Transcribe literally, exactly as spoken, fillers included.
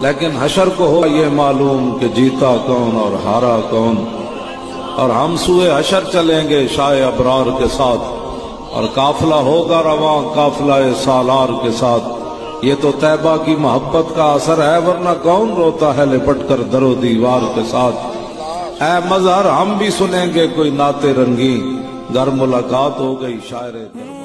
लेकिन हशर को हो ये मालूम कि जीता कौन और हारा कौन। और हम सुए हशर चलेंगे शाह अबरार के साथ, और काफिला होगा रवां काफिला सालार के साथ। ये तो तैबा की मोहब्बत का असर है, वरना कौन रोता है लिपट कर दरो दीवार के साथ। ऐ मजहर हम भी सुनेंगे कोई नाते रंगी, गर मुलाकात हो गई शायरे।